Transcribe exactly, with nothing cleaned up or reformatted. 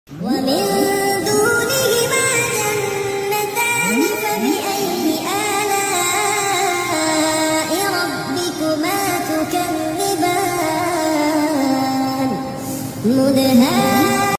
ومن دونهما جنتان فبأي آلاء ربكما تكذبان مدهامتان